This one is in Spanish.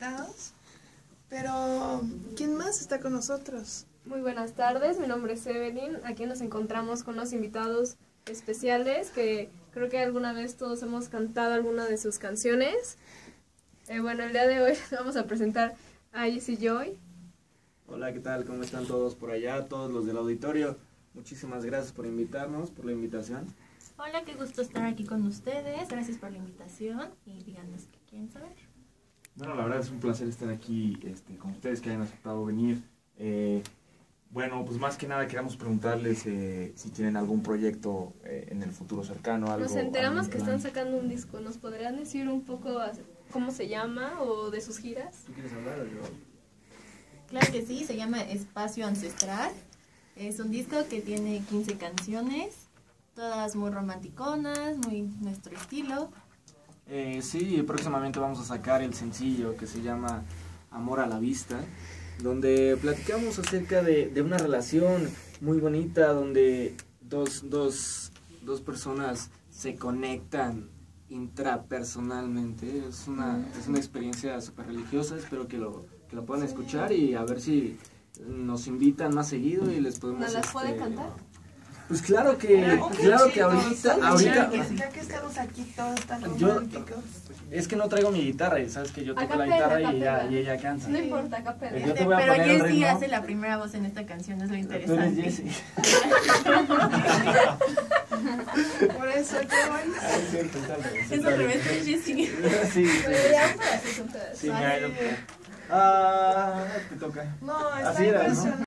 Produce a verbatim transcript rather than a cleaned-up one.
invitados. Pero, ¿quién más está con nosotros? Muy buenas tardes, mi nombre es Evelyn. Aquí nos encontramos con unos invitados especiales que creo que alguna vez todos hemos cantado alguna de sus canciones. Eh, bueno, el día de hoy vamos a presentar a Jesse Joy. Hola, ¿qué tal? ¿Cómo están todos por allá? Todos los del auditorio. Muchísimas gracias por invitarnos, por la invitación. Hola, qué gusto estar aquí con ustedes. Gracias por la invitación y díganos qué quieren saber. Bueno, la verdad es un placer estar aquí este, con ustedes, que hayan aceptado venir. Eh, bueno, pues más que nada queremos preguntarles eh, si tienen algún proyecto eh, en el futuro cercano. Algo, Nos enteramos algún que plan. están sacando un disco. ¿Nos podrían decir un poco cómo se llama o de sus giras? ¿Tú quieres hablar o yo? Claro que sí, se llama Espacio Ancestral. Es un disco que tiene quince canciones, todas muy romanticonas, muy nuestro estilo. Eh, sí, próximamente vamos a sacar el sencillo que se llama Amor a la Vista, donde platicamos acerca de, de una relación muy bonita, donde dos, dos, dos personas se conectan intrapersonalmente. Es una, es una experiencia súper religiosa, espero que lo, que lo puedan escuchar y a ver si nos invitan más seguido y les podemos... ¿Nos las este, puede cantar? Pues claro que, claro que ahorita, ahorita, Ya que estamos aquí todos tan Yo- románticos. es que no traigo mi guitarra y sabes que yo A toco la capela, guitarra a y ella, capela. y ella canta. No importa, capela. Yo te voy a Pero poner el Jessy ritmo. hace la primera voz en esta canción, es lo Tú eres interesante. Jessy. Por eso, qué bueno. Ah, es cierto, está bien, Es está al bien. revés, es Jessy. Sí, sí, sí. Deberían para sus Sí, me ha ido. Ah, te toca. No, está Así era, ¿no? impresionante.